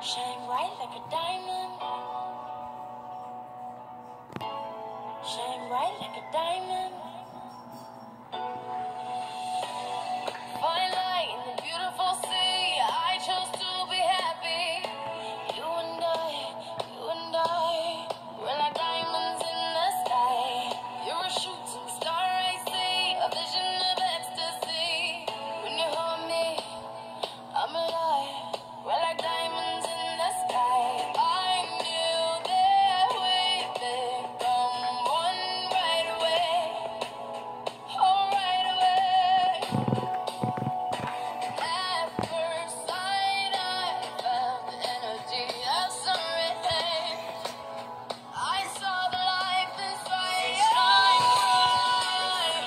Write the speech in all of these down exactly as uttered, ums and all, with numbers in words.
Shine bright like a diamond. Shine bright like a diamond. Fine light in the beautiful sea. I chose to be happy. You and I, you and I, we're like diamonds in the sky. You're a shooting star, I see, a vision of ecstasy. When you hold me, I'm alive. We're like diamonds in the sky. I knew that we'd become one right away. Oh, right away. At first sight, I felt the energy of sun rays. I saw the life inside your eyes.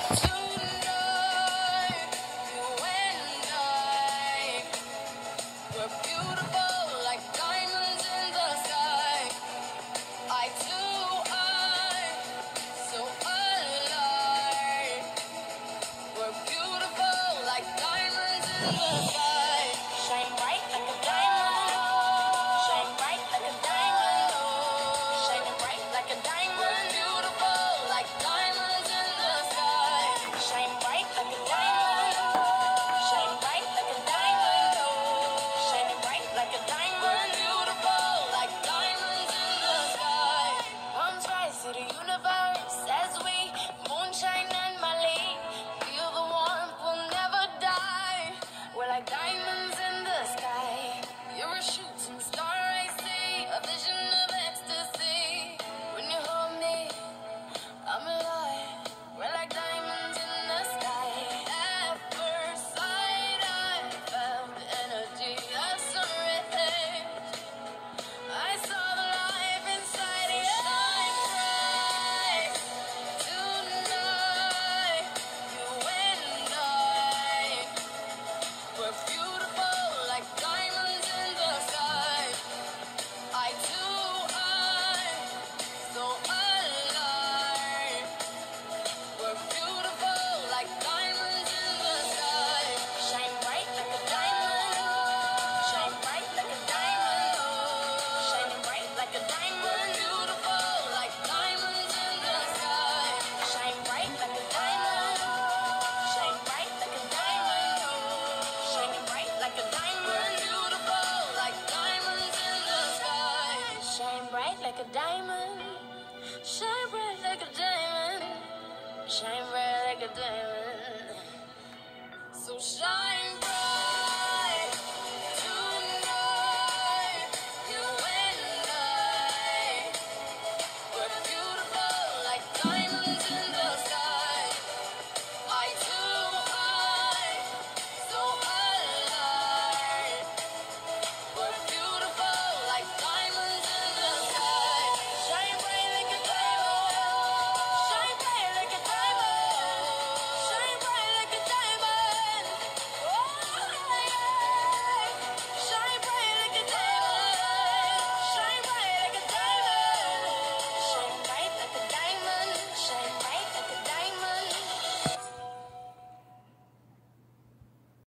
Tonight, you and I, we're beautiful like diamonds in the sky. Eye to eye, so alive. We're beautiful like diamonds in the sky.